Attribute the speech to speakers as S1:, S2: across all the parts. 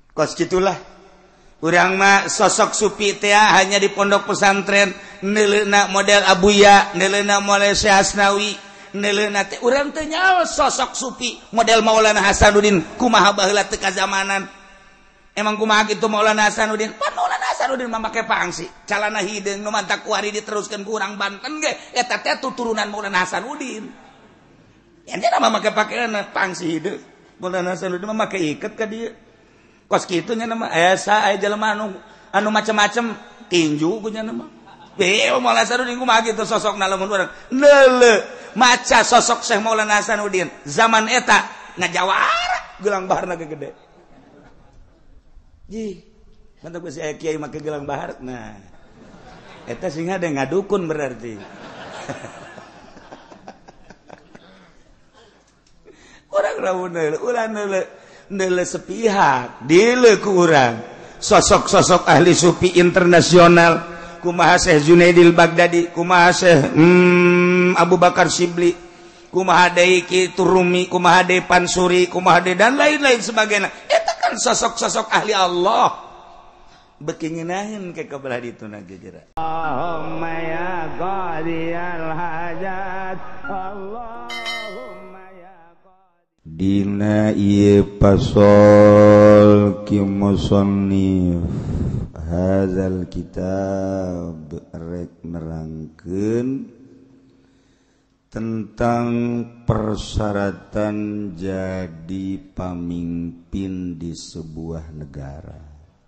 S1: kos gitulah urang mah sosok supi teh hanya di pondok pesantren neuleuna model Abuya neuleuna model Syekh Asnawi neuleuna teh urang teh nyaho sosok supi model Maulana Hasanuddin kumaha baheula teu kazamanan emang kumaha kitu Maulana Hasanuddin pan Maulana Hasanuddin mah make pangsi calana hideung nu mantak kuari diteruskeun ku urang Banten ge eta teh turunan Maulana Hasanuddin nya mah make pakeana pangsi hideung Maulana Hasanuddin mah make iket ka dieu kos kitu nya nama asa aya jelema anu macem-macem tinju ku nya nama Maulana Hasanuddin kumaha kitu sosokna lamun urang neuleu maca sosok Syekh Maulana Hasanuddin zaman eta ngajawara gelang baharna gede ji mantap geus aya kiai make gelang bahar nah eta sing hade ngadukun berarti urang ramun urang neuleu sepihak dileuk ku urang sosok-sosok ahli sufi internasional kumaha Syekh Junaidil Baghdadi kumaha Syekh Abu Bakar Shibli kumaha deui kitu Rumi kumaha deui Pansuri kumaha deui dan lain-lain sebagainya eta kan sosok-sosok ahli Allah beuki ngeunaheun ke kabelah dituna gejeura Allahumma ya qadiyal hajat Allahumma ya dina ieu pasol ki musannif hadzal kitab rek nerangkeun tentang persyaratan jadi pamimpin di sebuah negara.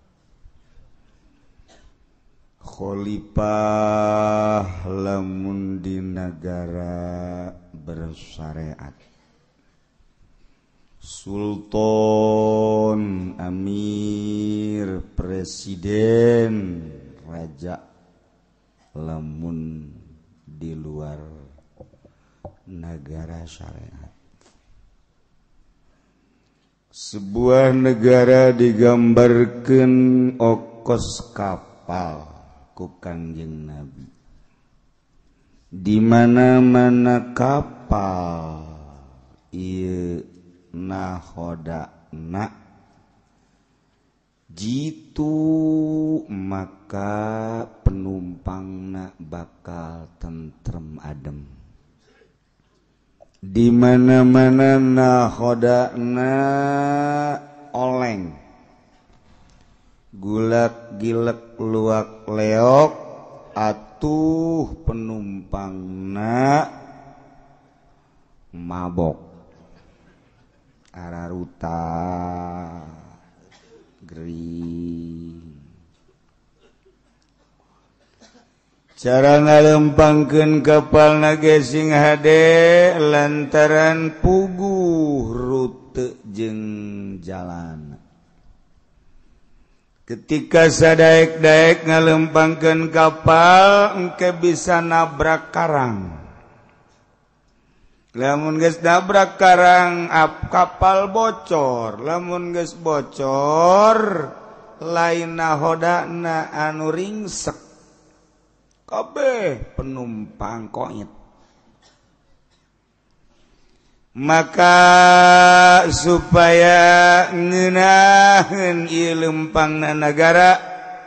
S1: Khalifah lamun di negara bersyariat. Sultan, amir, presiden, raja lamun di luar negara syariat. Sebuah negara digambarkan okos kapal ku Kangjeng Nabi. Di mana-mana kapal ieu nahodana jitu maka penumpangna bakal tentrem adem. Di mana-mana nahodana oleng gulak gilek luak leok atuh penumpangna mabok araruta gering cara ngalempangkeun kapal nage sing hade lantaran puguh rute jeung jalan ketika sadaek-daek ngalempangkeun kapal engke bisa nabrak karang lamun geus nabrak karang kapal bocor lamun geus bocor lain nahodana anu ringsek kabeh penumpang koit maka supaya ngeunaheun ieu lempangna negara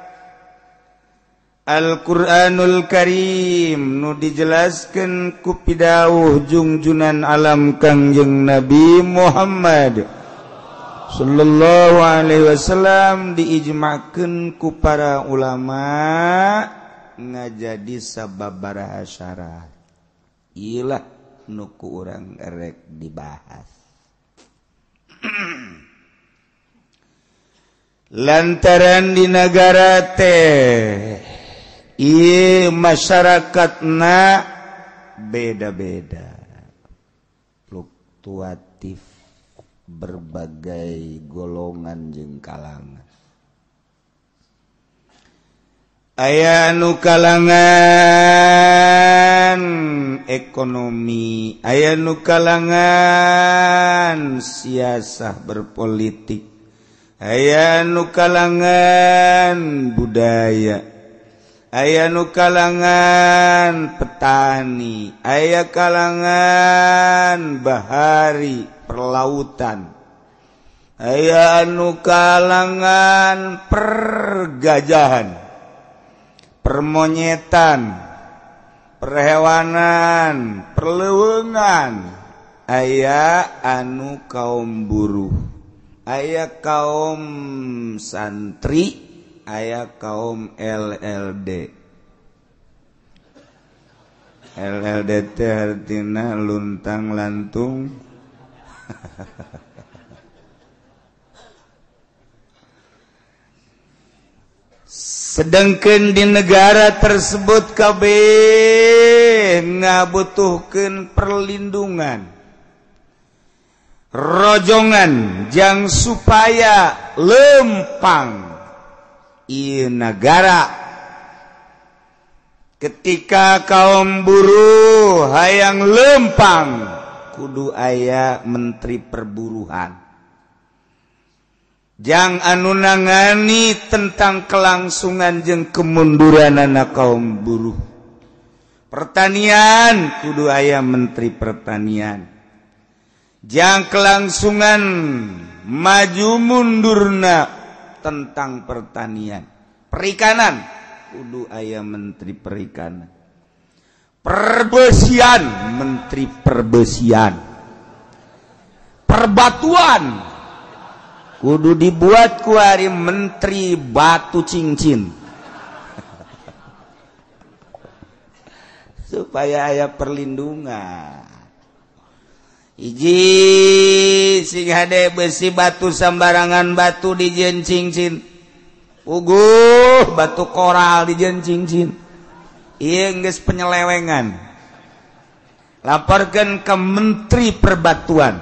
S1: Al-Qur'anul Karim nu dijelaskeun ku pidawuh junjunan alam Kangjeng Nabi Muhammad sallallahu alaihi wasallam diijma'keun ku para ulama ngajadi sababaraha syarat. Ilah nu ku urang erek dibahas. Lantaran di negara teh ieu masyarakatna beda-beda fluktuatif berbagai golongan jeung kalangan aya nu kalangan ekonomi aya nu kalangan siasah berpolitik aya nu kalangan budaya aya nu kalangan petani, aya kalangan bahari, perlautan. aya anu kalangan pergajahan, permonyetan, perhewanan, perleuweungan, aya anu kaum buruh, aya kaum santri, aya kaum LLD. LLD teh artina luntang lantung. Sedangkan di negara tersebut kabeh ngabutuhkeun perlindungan, rojongan jang supaya lempang ieu negara. Ketika kaum buruh hayang lempang, kudu aya menteri perburuhan jang anu nangani tentang kelangsungan jeung kemunduran anak kaum buruh. Pertanian kudu aya menteri pertanian jang kelangsungan maju mundurna tentang pertanian. Perikanan kudu aya menteri perikanan. Perbesian menteri perbesian. Perbatuan kudu dibuat ku ari menteri batu cincin. Supaya aya perlindungan. Iji sing hade besi batu sambarangan batu dijieun cincin. Batu koral dijieun cincin. Ieu geus penyelewengan. Laporkeun ke menteri perbatuan.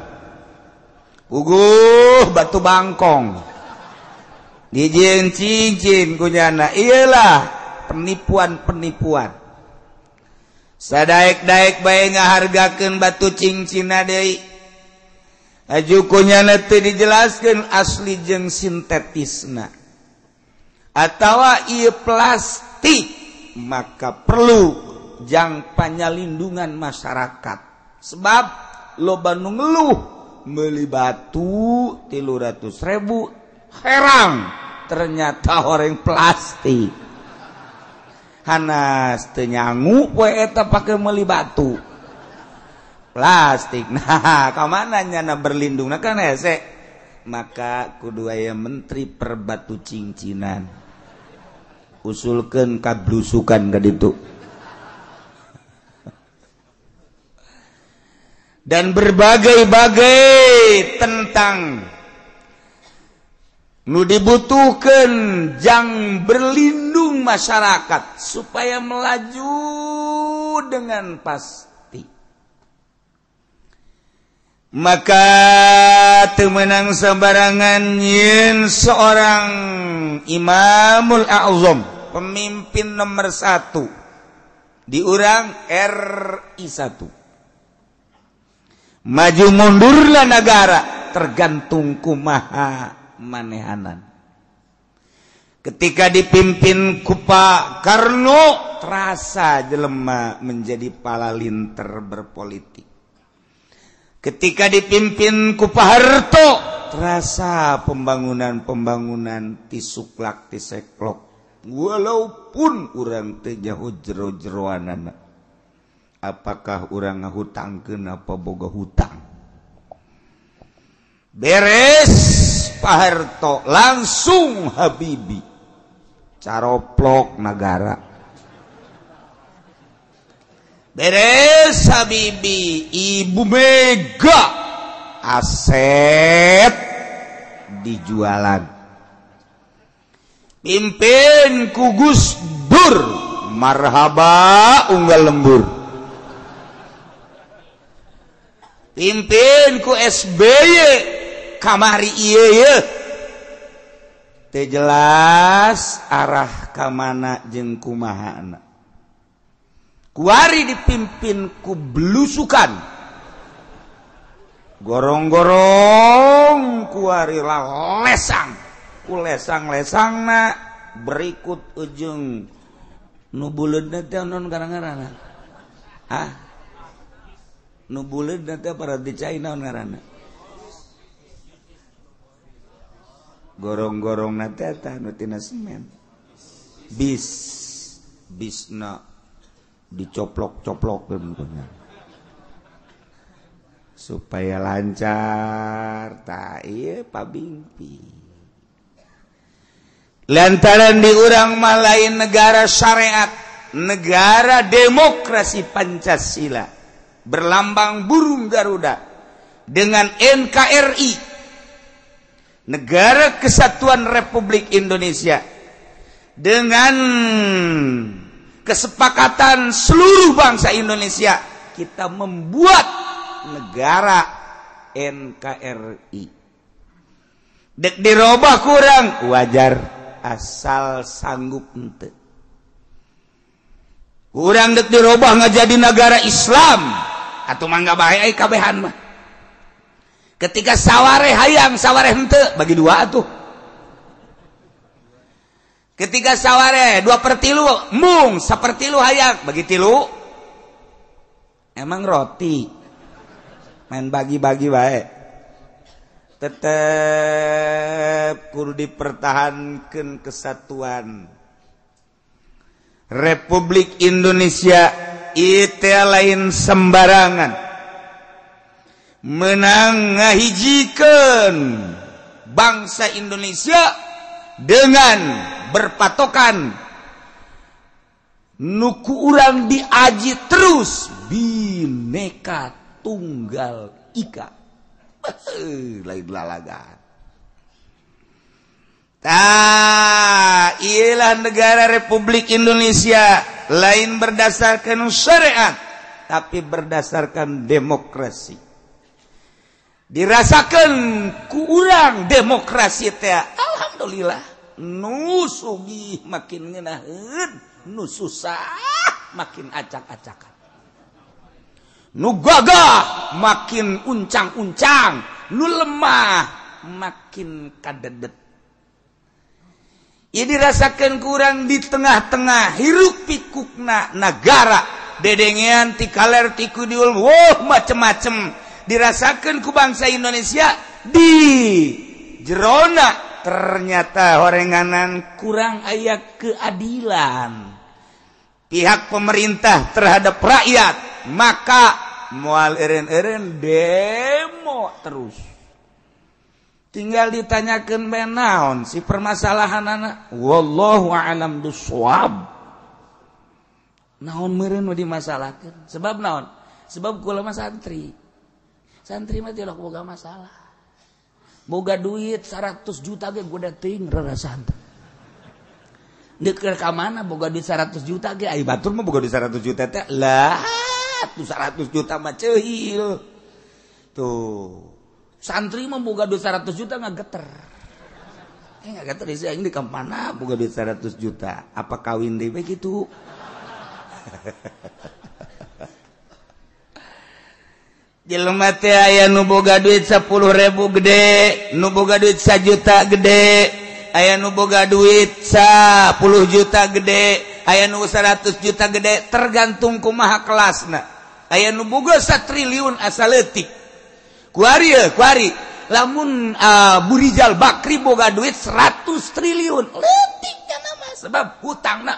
S1: Batu bangkong dijieun cincin kunyana. Iyalah penipuan-penipuan. Sadaek-daek bae ngahargakeun batu cincin deui. Aju kunyana teu dijelaskeun asli jeung sintetisna. Atawa ieu plastik, maka perlu jang panyalindungan masyarakat. Sebab loba nu ngeluh meuli batu 300.000, herang ternyata horeng plastik. Hanas teu nyangu poe eta pake meuli batu plastik. Nah, ka mana nyana berlindungna kan hese. Maka kudu aya menteri perbatu cincinan. Usulkeun kablusukan ka ditu. Dan berbagai-bagai tentang nu dibutuhkeun jang berlindung masyarakat supaya melaju dengan pasti. Maka teu meunang sabarangan yen seorang Imamul A'zam, pemimpin nomor 1 diurang RI 1. Maju mundurlah negara tergantung kumaha manehanan. Ketika dipimpin ku Pak Karno, terasa jelema menjadi palalinter berpolitik. Ketika dipimpin ku Pak Harto, terasa pembangunan-pembangunan tisuklak tiseklok. Walaupun urang teu jauh jero-jeroanana. Apakah urang ngahutangkeun apa boga hutang? Beres Pak Harto langsung Habibie caroplok negara. Beres Habibie Ibu Mega aset dijualan. Pimpin ku Gus Dur marhaba unggal lembur. Pimpin ku SBY kamari ieu teu jelas arah ka mana jeung kumahana. Kuari dipimpin ku belusukan, gorong-gorong kuari lesang, ku lesang-lesangna berikut ujung nu buleudna teh naon ngaranna? Hah? Nu buleudna teh para dicai naon ngaranna? gorong-gorong nanti nutina semen bisna dicoplok-coplok supaya lancar tak iya pabingpi lantaran di urang malain negara syariat negara demokrasi Pancasila berlambang burung Garuda dengan NKRI Negara Kesatuan Republik Indonesia dengan kesepakatan seluruh bangsa Indonesia kita membuat negara NKRI dek dirobah kurang wajar asal sanggup ente kurang dek dirobah nggak jadi negara Islam atau mangga bahaya kabehan mah ketika saware hayang saware hente bagi dua tuh ketika saware 2/3 mung 1/3 hayang bagi 3 emang roti main bagi-bagi baik tetap kudu dipertahankan kesatuan Republik Indonesia itu lain sembarangan menang ngahijikeun bangsa Indonesia dengan berpatokan nuku urang diaji terus Bhinneka Tunggal Ika lain lalagan ialah negara Republik Indonesia lain berdasarkan syariat tapi berdasarkan demokrasi dirasakan ku urang demokrasi teh alhamdulillah nu sugih makin ngeunaheun nu susah makin acak-acakan nu gagah makin uncang-uncang nu lemah makin kadedet ieu dirasakeun kurang di tengah-tengah hiruk pikukna negara dedengean ti kaler ti kudiul macem-macem dirasakan ku bangsa Indonesia di jerona ternyata horenganan kurang aya keadilan pihak pemerintah terhadap rakyat maka moal eureun demo terus tinggal ditanyakeun bae naon si permasalahanana wallahu a'lam bissawab naon meureun nu dimasalahkeun sebab naon sebab kula mah santri mah tidak boga masalah boga duit 100 juta ge goda teuing rarasan deukeun ka mana boga duit 100 juta ge ai batur mah boga duit 100 juta teh lah tuh 100 juta mah ceuhil tuh santri mah boga duit 100 juta ngageter ngageter sih aing di ka mana boga duit 100 juta apa kawin deui begitu jelema teh aya nu boga duit 10.000 gede, nu boga duit 1 juta gede, aya nu boga duit 10 juta gede, aya nu 100 juta gede, tergantung kumaha kelasna. Aya nu boga 1 triliun asa leutik. Kuari lamun Burijal Bakri boga duit 100 triliun. Leutik kana mah sebab hutangna.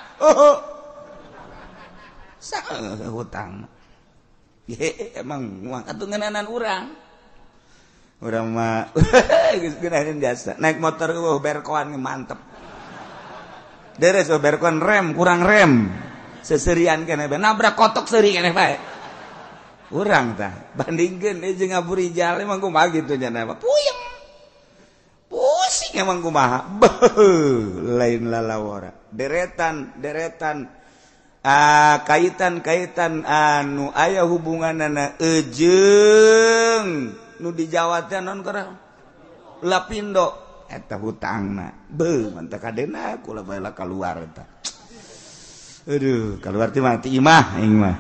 S1: Saha hutang. Emang uang atuh ngenanan urang mah geunaheun jasa naik motor berkoan mantep deres berkoan rem kurang rem seserian keneh bae nabrak kotok seuri keneh bae urang tah bandingkeun jeung Burijal emang kumaha kitu nya puyeng pusing emang kumaha lain lalawara deretan kaitan anu aya hubunganana jeung nu di Jawa teh naon karang Lapindo eta hutangna beuh mantep kadena kula bae keluar eta aduh keluar teh mati imah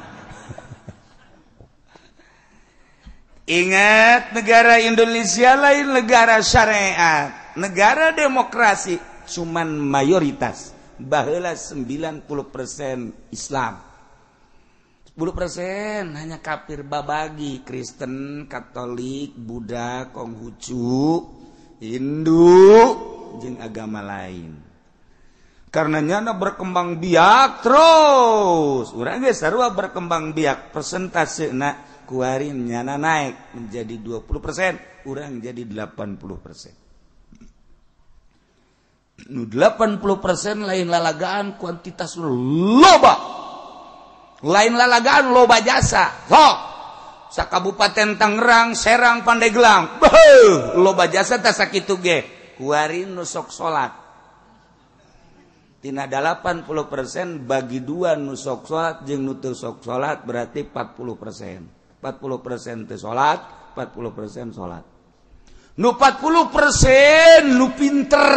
S1: ingat negara Indonesia lain negara syariat negara demokrasi cuman mayoritas baheula 90% Islam 10% hanya kafir babagi Kristen Katolik Buddha Konghucu Hindu jeung agama lain. Karena nyana berkembang biak terus. Urang ge sarua berkembang biak, persentasena kuarin nyana naik menjadi 20%, urang jadi 80%. Nu 80% lain lalagaan kuantitas loba. Lain lalagaan loba jasa. Sakabupaten Tangerang, Serang, Pandeglang. Loba jasa teh sakitu ge. Kuarin nu sok salat. Tina 80% bagi 2 nu sok salat jeung nu teu sok salat berarti 40%. 40% teu salat, 40% salat. Nu 40% nu pinter.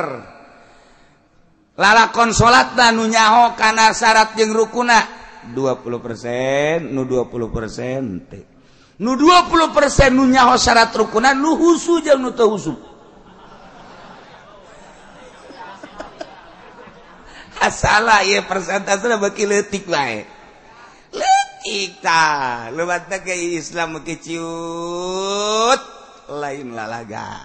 S1: Lalakon salatna nu nyaho kana syarat jeung rukuna 20%, nu 20% teh. Nu 20% nu nyaho syarat rukuna nu husu jeung nu teu husu. Salah ya persentasenya baki letik bae. Letik tah. Lebatna ke Islam ke ciut lain lalaga.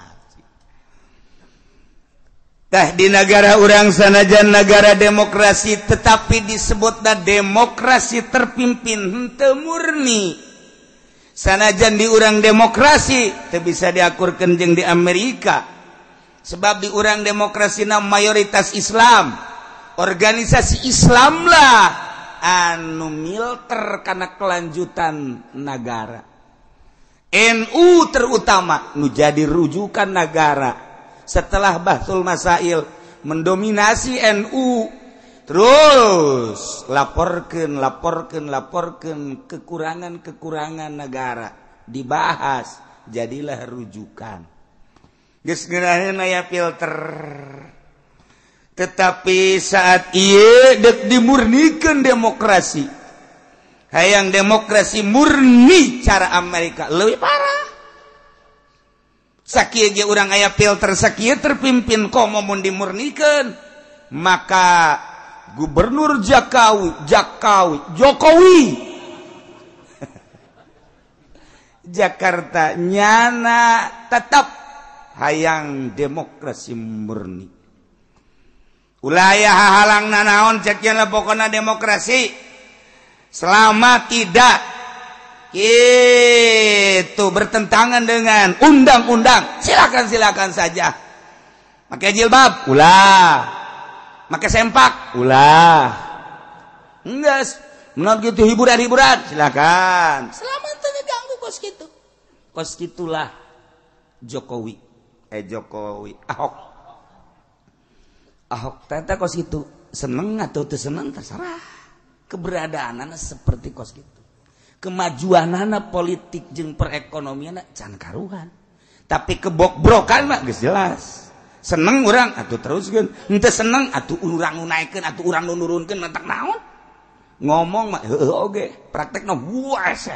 S1: Tah di negara urang sanajan negara demokrasi tetapi disebutna demokrasi terpimpin henteu murni. Sanajan di urang demokrasi teu bisa diakurkeun jeung di Amerika. Sebab di urang demokrasina mayoritas Islam. Organisasi Islam lah anu milter karena kelanjutan negara. NU terutama nu jadi rujukan negara setelah Bahsul Masail mendominasi NU. Terus laporkeun kekurangan negara dibahas, jadilah rujukan. Geus geuraheun aya filter. Tetapi saat ieu dek dimurnikeun demokrasi, hayang demokrasi murni cara Amerika leuwih parah. Sakieu ge urang aya filter sakieu terpimpin komo mun dimurnikeun, maka Gubernur Jokowi Jakarta nyana tetap hayang demokrasi murni. Ulah aya hahalang nanaon cek nya pokona demokrasi selama tidak itu bertentangan dengan undang-undang silakan saja. Pakai jilbab ulah, pakai sempak ulah, enggak menurut gitu hiburan silakan selama teu ngeganggu kos gitulah Jokowi Ahok tata kos gitu seneng atau teu seneng terserah. Keberadaanana seperti kos gitu. Kemajuanana politik jeung perekonomianna can karuhan. Tapi kebok-brokan mah geus jelas. Seneng urang atuh teruskeun, henteu seneng atuh urang nu naikeun atuh urang nu nurunkeun mentak naon. Ngomong mah heueuh oge, praktekna buase.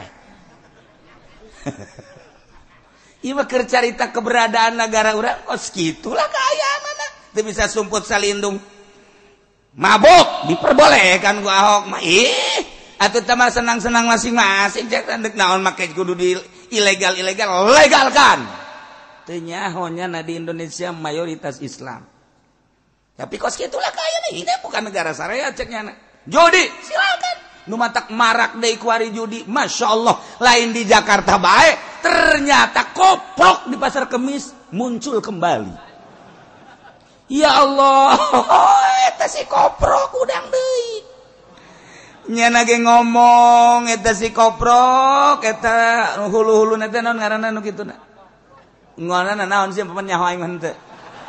S1: Ieu mah keur carita keberadaan negara urang kos kitulah kaayaanana. Teu bisa sumput salindung. Mabok diperbolehkan ku Ahok mah atuh teh mah senang-senang masing-masing cek tandek naon make kudu di ilegal legalkan. Teu nyahonya na di Indonesia mayoritas Islam. Tapi kos kitulah kaya nih, ini bukan negara syariah ceknya. Judi silakan. Nu matak marak deui ku ari judi, masyaallah lain di Jakarta bae, ternyata koprok di pasar Kemis muncul kembali. Ya Allah, eta si koprok udang deui. Nyana ge ngomong eta si koprok, eta hulu-huluna teh naon ngaranna nu kituna. Ngaranna naon sih paman nyaho aing mah teu.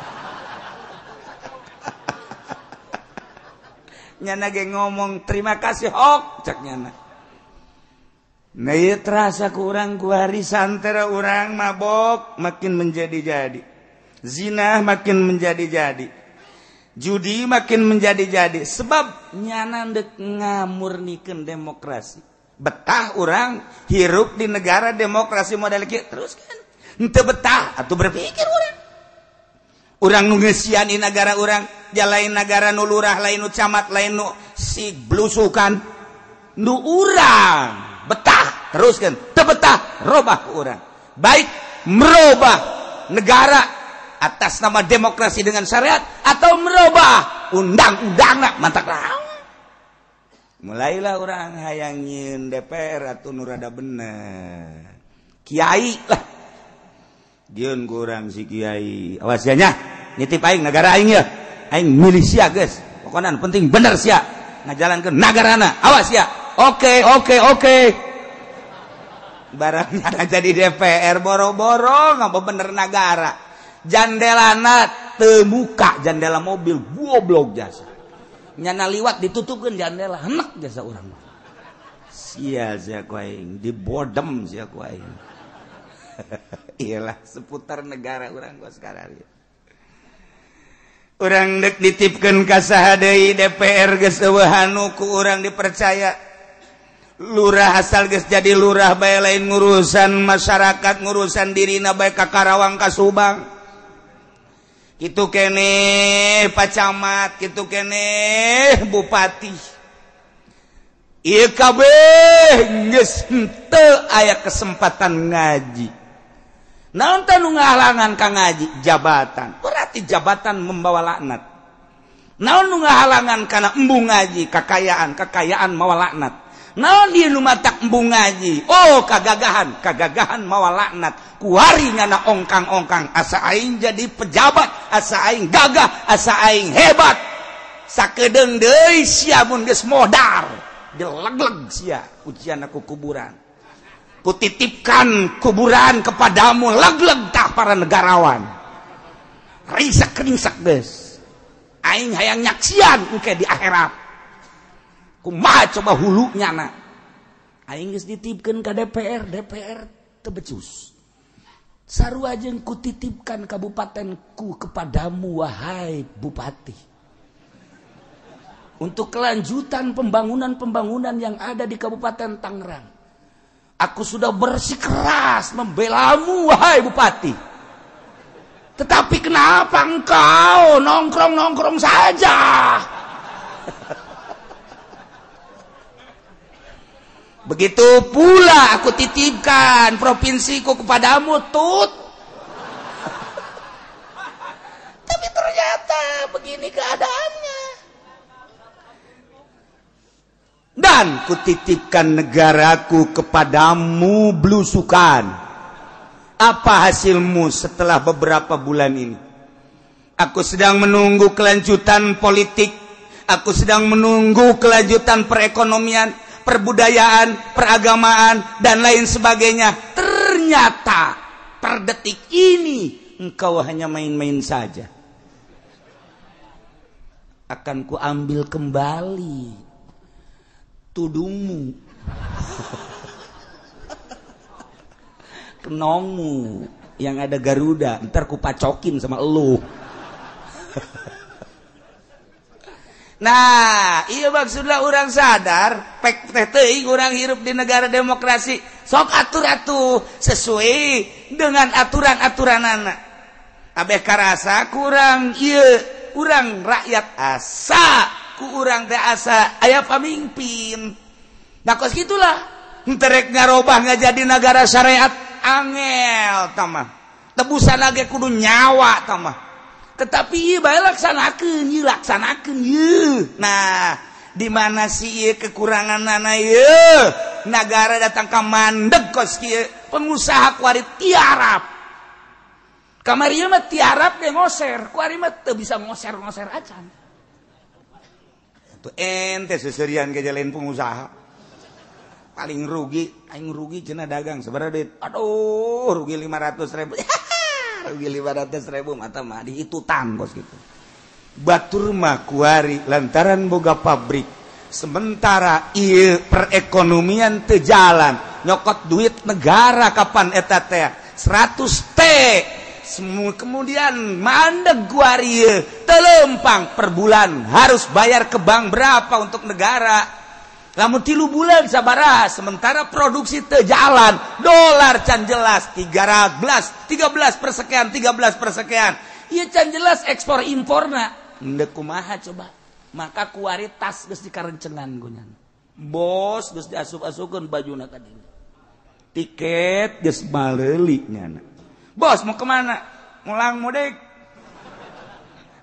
S1: Nyana ge ngomong terima kasih Hok cek nyana. Nah ieu terasa ku urang ku hari santara urang mabok makin menjadi-jadi. Zina makin menjadi-jadi, judi makin menjadi-jadi, sebab nyana dek ngamurnikeun demokrasi. Betah orang hirup di negara demokrasi model kieu terus kan. Henteu betah atuh berpikir urang. Urang nu ngeusian di negara urang, jalain negara nu lurah, lain nu camat, lain nu si blusukan. Nu urang betah terus kan, teu betah robah urang. Baik merubah negara atas nama demokrasi dengan syariat atau merubah undang-undang mantap naon. Mulailah orang hayangin DPR atau nurada bener kiai lah dieun kurang si kiai awas ya nya nitip aing negara aing ya aing milisia guys pokoknya penting bener sia ngajalankeun nagarana awas ya oke barangnya jadi DPR boro-boro ngapa bener negara jandelana teu muka jandela mobil goblok jasa nyana liwat ditutupkeun jandela henek jasa urang sia ku aing dibodem sia ku aing iyalah seputar negara urang gua sekarang urang dek ditipkeun ka saha deui DPR geus eueuhan ku urang dipercaya lurah asal geus jadi lurah bae lain ngurusan masyarakat ngurusan dirina bae ka Karawang ka Subang kitu keneh pacamat kitu keneh bupati ieu kabeh geus henteu aya kesempatan ngaji naon teh nu ngahalangan ka ngaji jabatan berarti jabatan membawa laknat naon nu ngahalangan kana embung ngaji kekayaan mawa laknat naon dieu nu matak embung ngaji oh kagagahan mawa laknat kuari nyana ongkang-ongkang asa aing jadi pejabat asa aing gagah asa aing hebat sakedeung deui sia mun geus modal dilegleg sia ujian aku kuburan kutitipkan kuburan kepadamu legleg tah para negarawan risak-risak geus aing hayang nyaksian engke di akhirat kumaha coba hulunya na aing geus dititipkeun ka DPR teu becus sarua jeung kutitipkan kabupatenku kepadamu wahai bupati untuk kelanjutan pembangunan yang ada di Kabupaten Tangerang aku sudah bersikeras membelamu wahai bupati tetapi kenapa engkau nongkrong saja begitu pula aku titipkan provinsiku kepadamu tut tapi ternyata begini keadaannya dan kutitipkan negaraku kepadamu blusukan apa hasilmu setelah beberapa bulan ini aku sedang menunggu kelanjutan politik aku sedang menunggu kelanjutan perekonomian perbudayaan, peragamaan, dan lain sebagainya. Ternyata per detik ini engkau hanya main-main saja. Akan kuambil kembali tudungmu, kenongmu yang ada Garuda, ntar kupacokin sama elu. Nah, iya maksudlah orang sadar, pek teh orang hirup di negara demokrasi, sok atur sesuai dengan aturan-aturan anak. Abeh karasa kurang iya, urang rakyat asa, ku urang teh asa aya pamimpin. Nah kos gitulah, enterek ngarobah nggak jadi negara syariat angel tamah. Tebusan lagi kudu nyawa tamah. Tetapi ieu bae laksanakeun ieu. Nah, di mana sih ieu kekuranganna ieu? Nagara datang ka mandeg kos kieu, pengusaha kuari tiarap. Kamari ieu mah tiarap ge ngoser, kuari mah teu bisa ngoser-ngoser acan. Atuh ente seserian ge lain pengusaha. Paling rugi, aing rugi cenah dagang sabaraha duit? Aduh, rugi 500.000. Rugi 500.000 mata mah dihitutan bos gitu. Batur mah kuari lantaran boga pabrik. Sementara ieu perekonomian teu jalan, nyokot duit negara kapan eta teh? 100 T. Kemudian mandeg kuari ieu teu lempang per bulan harus bayar ke bank berapa untuk negara? Lamun 3 bulan sabaraha sementara produksi teu jalan dolar can jelas 13 persekian ieu can jelas ekspor imporna endeu kumaha coba maka kuari tas geus dikarencengan gunyan bos geus diasup-asupkeun bajuna ka dieu tiket geus baleuli nyana bos mau kemana ngulang mudik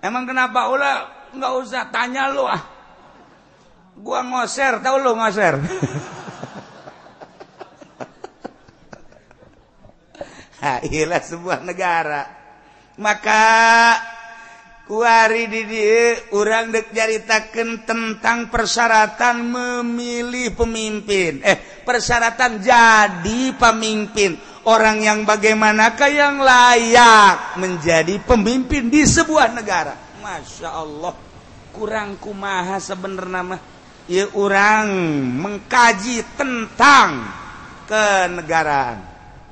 S1: Emang kenapa ulah? Nggak usah tanya lu ah. Gua ngoser, tahu lu ngoser. Inilah sebuah negara. Maka kuari di dieu urang dek jaritakeun tentang persyaratan memilih pemimpin. Persyaratan jadi pemimpin. Orang yang bagaimanakah yang layak menjadi pemimpin di sebuah negara. Masya Allah. Kurang kumaha sebenarnya mah. Ya urang mengkaji tentang kenegaraan.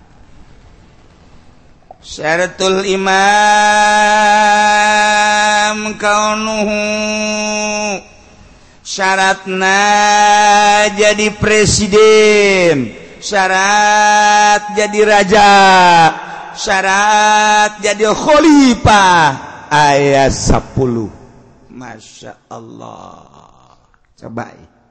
S1: Syaratul imam kaunuhu, syaratna jadi presiden, syarat jadi raja, syarat jadi khalifah, ayat 10. Masya Allah. Coba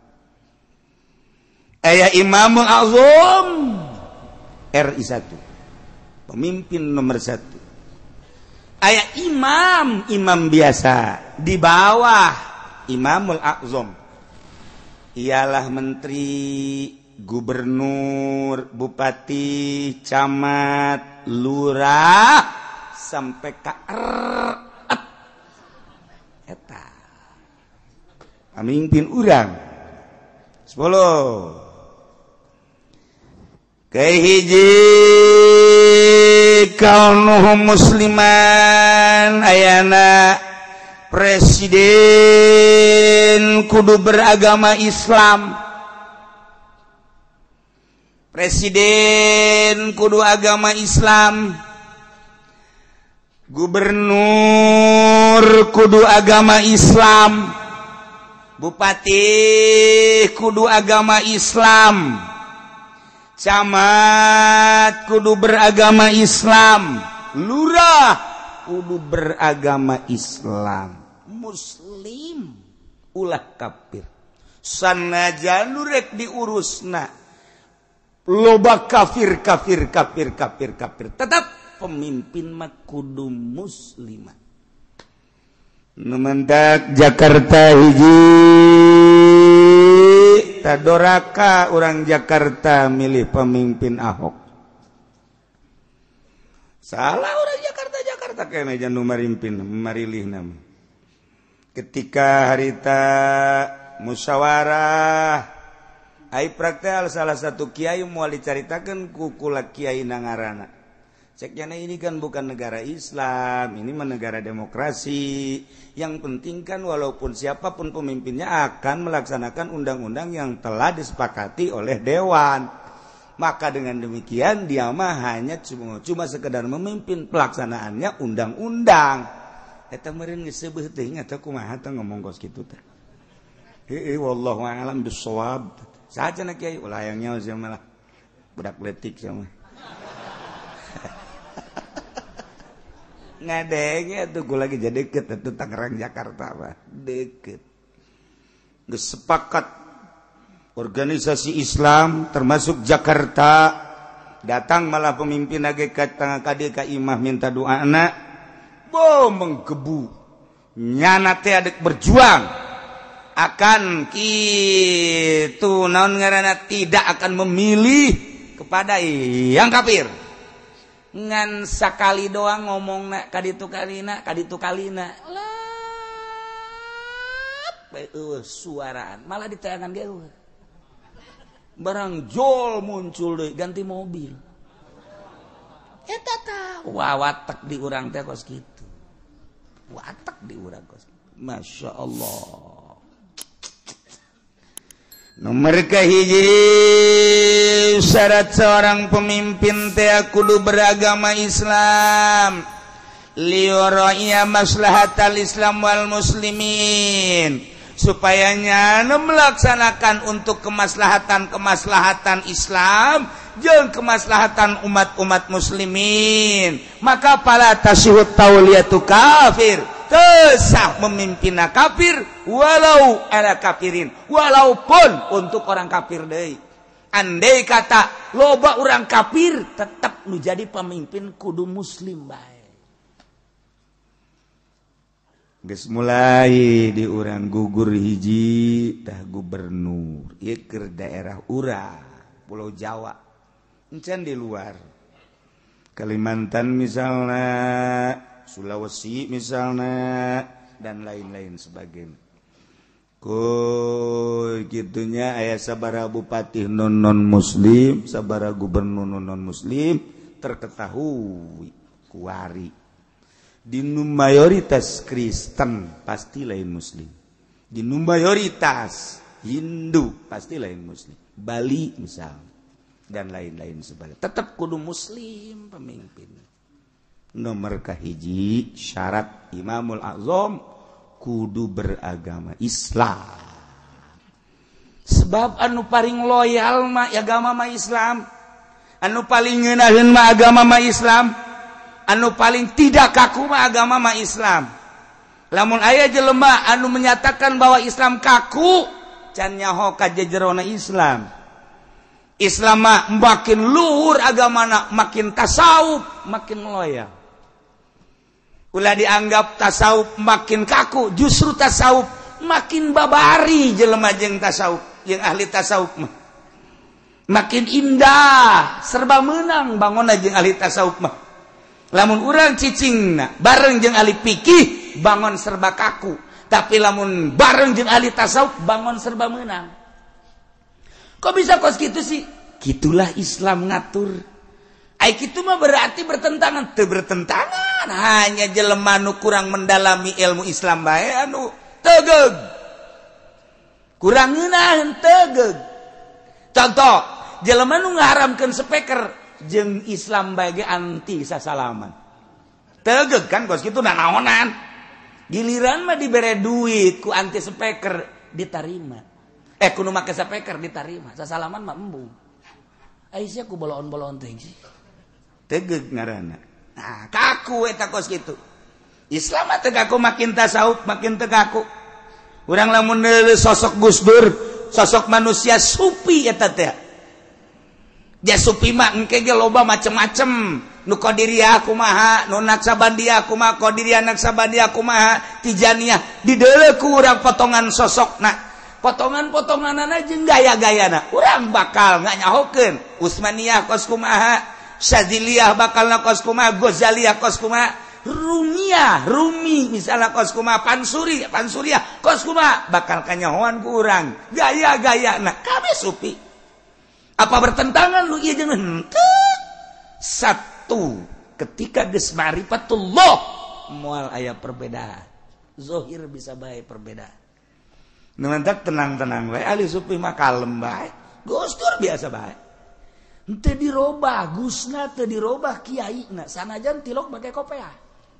S1: ayat Imamul Azam RI 1, pemimpin nomor 1. Ayat imam biasa di bawah Imamul A'zam ialah menteri, gubernur, bupati, camat, lurah sampai ka eta pamimpin urang 10. Kahiji kaunuhu musliman, ayana presiden kudu beragama Islam. Presiden kudu agama Islam. Gubernur kudu agama Islam. Bupati kudu agama Islam. Camat kudu beragama Islam, lurah kudu beragama Islam, muslim ulah kafir. Sanajan rek diurusna loba kafir, tetap pemimpin mah kudu muslimah. Numendak Jakarta hiji tadoraka orang Jakarta milih pemimpin Ahok. Salah orang Jakarta kena jangan marilih nama. Ketika harita musyawarah ai praktek salah satu kiai moal dicaritakeun ku kula kiai nangarana. Ceknya ini kan bukan negara Islam, ini mah negara demokrasi. Yang penting kan walaupun siapapun pemimpinnya akan melaksanakan undang-undang yang telah disepakati oleh Dewan. Maka dengan demikian dia mah hanya cuma sekedar memimpin pelaksanaannya undang-undang. Eta meureun geus seubeuh teuing atuh kumaha teh ngomong kos kitu teh. Wallahu a'lam bissawab. Saajana kiai ulah hayang nyaho sia mah budak letik sia mah. Ngadengnya tuh gue lagi jadi deket itu Tangerang Jakarta mah deket. Sepakat organisasi Islam termasuk Jakarta datang malah pemimpin lagi kata ka imah minta doa anak menggebu nyana teh adek berjuang akan kitu naon ngaranna tidak akan memilih kepada yang kafir. Ngan sakali doang ngomong nak kaditu kalina suaraan malah ditayangan geuh barang jol muncul deui ganti mobil eta tah wawatek di urang teh kos kitu watek di urang kos Masya Allah. Nomor kahiji syarat seorang pemimpin teh kudu beragama Islam liuraiya maslahatal Islam wal muslimin supaya melaksanakan untuk kemaslahatan Islam jeung kemaslahatan umat-umat muslimin. Maka pala tasyihut tauliyatu kafir tesah memimpinna kafir walau ala kafirin walaupun untuk orang kafir deui. Andai kata loba orang kafir tetap nu jadi pemimpin kudu muslim bae. geus mulai di urang gugur hiji tah gubernur ieu keur daerah urang Pulau Jawa encan di luar Kalimantan misalnya Sulawesi misalnya dan lain-lain sebagainya gitunya aya sabaraha bupati non muslim sabaraha gubernur non muslim terketahui kuari di mayoritas Kristen pasti lain muslim di mayoritas Hindu pasti lain muslim Bali misal dan lain-lain sebagainya tetap kudu muslim pemimpin nomor kahiji syarat Imamul Azam kudu beragama Islam sebab anu paling loyal mah agama mah Islam anu paling ngeunaheun mah agama mah Islam anu paling tidak kaku mah agama mah Islam lamun aya jelema anu menyatakan bahwa Islam kaku can nyaho ka jejerona Islam Islam mah makin luhur agamana makin tasawuf makin loyal ulah dianggap tasawuf makin kaku justru tasawuf makin babari jelema jeung tasawuf jeung ahli tasawuf mah makin indah serba meunang bangunna jeung ahli tasawuf mah lamun urang cicingna bareng jeung ahli fikih bangun serba kaku tapi lamun bareng jeung ahli tasawuf bangun serba meunang kok bisa kos kitu sih gitulah Islam ngatur ai kitu mah berarti bertentangan teu bertentangan hanya jelema nu kurang mendalami ilmu Islam bae anu tegeug kurang ngeunaheun tegeug contoh jelema nu ngaharamkeun speaker jeung Islam bae ge anti sasalaman tegeug kan kos kitu naonan giliran mah dibere duit ku anti speaker ditarima kudu make speaker ditarima sasalaman mah embung ai sia ku boloon-boloon teh sih tegeug ngaranna nah kaku eta kos kitu Islam teh kaku makin tasawuf makin teu kaku urang lamun sosok Gus Dur sosok manusia supi eta teh ja supi mah engke ge loba macem-macem nu qadiriyah kumaha nu naksabandiah kumaha qadiriyah naksabandiah kumaha tijaniyah dideuleu ku urang potongan sosokna potongan-potonganana jeung gaya-gayana urang bakal nganyahokeun Utsmaniyah kos kumaha Syadziliyah bakal kos kumaha Ghazaliyah kos kumaha Rumi misalnya kos kumaha Pansuriyah kos kumaha bakal kanyahoan ku urang gaya-gayana kabeh supi apa bertentangan lu ieu jeung henteu satu ketika geus ma'rifatullah moal aya perbedaan zahir bisa bae perbedaan nu mantak tenang-tenang wae ahli supi mah kalem bae Gus Dur biasa bae teu dirobah gusna teu dirobah kiaina sanajan tilok bage kopea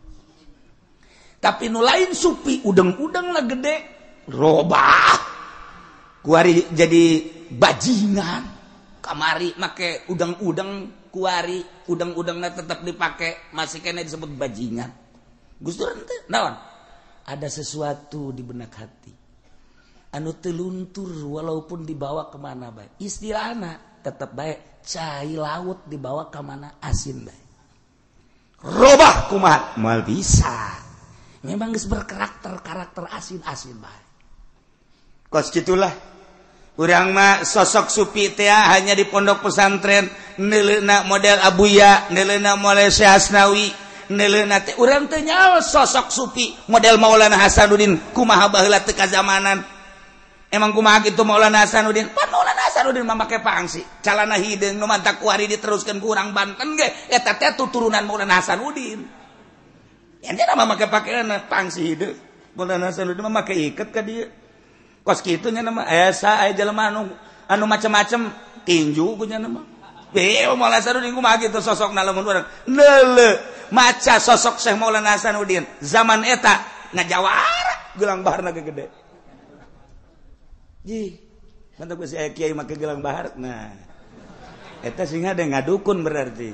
S1: tapi nu lain supi udeng-udeng lah gede robah kuari jadi bajingan kamari make udeng-udeng kuari udeng-udengna tetap dipake masih kena disebut bajingan Gus Dur teh naon ada sesuatu di benak hati anu teu luntur walaupun dibawa kemana bae istilahna tetap baik cai laut dibawa ke mana asin baik robah kumaha moal bisa memang geus berkarakter asin baik kos gitulah urang mah sosok supi teh hanya di pondok pesantren neuleuna model abuya neuleuna model Syekh Asnawi neuleuna teh urang teh nyaho sosok supi model Maulana Hasanuddin kumaha baheula teu kazamanan emang kumaha kitu Maulana Hasanuddin pan Maulana Hasanuddin mah make pangsi calana hideung nu mantak kuari diteruskeun ku urang Banten ge eta teh turunan Maulana Hasanuddin ente mah make pakaian pangsi hideung Maulana Hasanuddin mah make iket ka dieu kos kitu nya mah aya jelema anu macem-macem tinju ku nya mah Maulana Hasanuddin kumaha kitu sosokna lamun urang leuleuh maca sosok Syekh Maulana Hasanuddin zaman eta ngajawara gelang baharna gede ji mantap si kiai make gelang bahar nah eta sing ada ngadukun berarti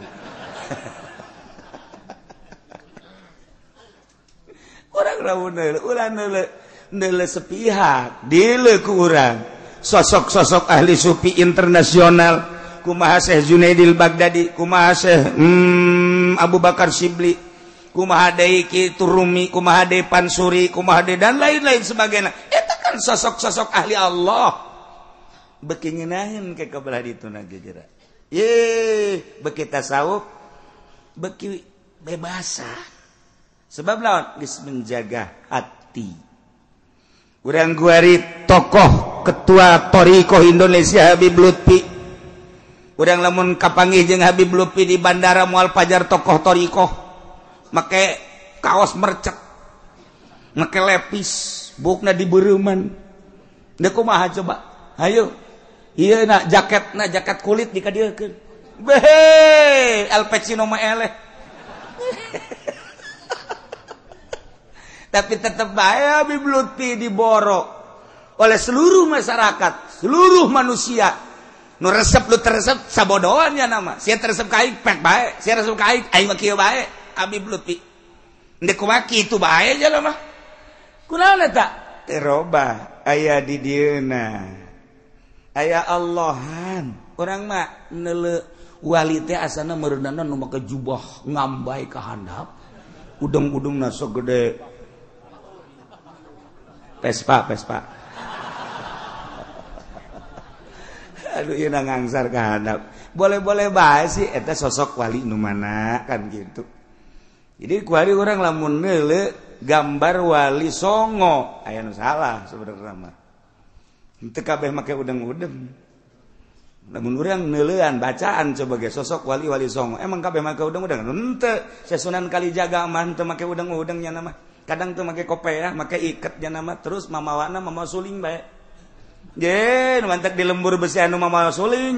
S1: orang raunel ulah neule sepihak dileuk ku urang sosok-sosok ahli sufi internasional kumaha Syekh Junaidil Baghdadi kumaha Syekh Abu Bakar Shibli kumaha deui kitu Rumi, kumaha deui Pansuri, kumaha deui dan lain-lain sebagainya. Eta kan sosok-sosok ahli Allah. Beki ngeunaheun ke kabelah dituna geura. Ye, beki tasawuf, beki bebasan. Sebab lawan geus menjaga hati. Urang guari tokoh ketua Thariqah Indonesia Habib Lutfi. Urang lamun kapanggih jeung Habib Lutfi di bandara moal pajar tokoh Thariqah. Make kaos mercek. Make lepis, bukna dibeureumman. Da kumaha coba? Hayu. Ieu na jaket kulit dikadiekeun. Behe, El Pacino mah eleh. Tapi tetap bae Habib Lutfi diboro oleh seluruh masyarakat, seluruh manusia. Nu resep lu teresep sabodoan ya nama. Sia teresep ka aing pek bae, sia resep ka aing mah kieu bae Habib Lutfi. Endek kumaha kitu bae jalma mah. Kunaon eta? Teu robah aya di dieuna. Aya Allahan. Urang mah neuleu wali teh asana meureunana nu make jubah ngambai ka handap. Udeng-udengna sagede Vespa. Aduh ieu ngangsar ka handap. Boleh-boleh bae sih eta sosok wali nu mana kan gitu. Jadi kuari urang lamun neuleu gambar wali songo aya nu salah sebenarnya mah. Teu kabeh make udeng-udeng. Lamun urang neuleuan bacaan coba ge sosok wali-wali songo. Emang kabeh make udeng-udeng? Henteu. Sasunan Kalijaga mah teu make udeng-udeng nya nama. Kadang teu make kopiah, make iket nya nama terus mamawana mama suling bae. Ye, nu mantek di lembur besi anu mama suling.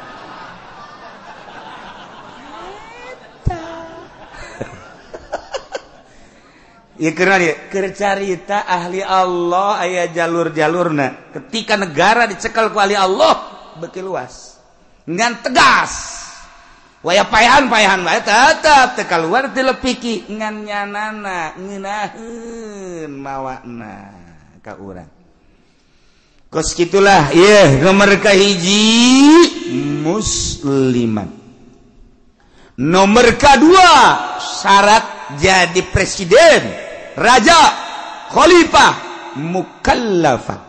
S1: Ieu keur carita ahli Allah aya jalur-jalurna. Ketika negara dicekal ku ahli Allah beuki luas. Ngan tegas. Waya paehan-paehan bae tetep teu kaluar ti lepiki ngan nyanana ngeunaheun mawakna ka urang. Kos kitulah ieu nomor kahiji musliman. Nomor kedua syarat jadi presiden, raja, khalifah, mukallafah.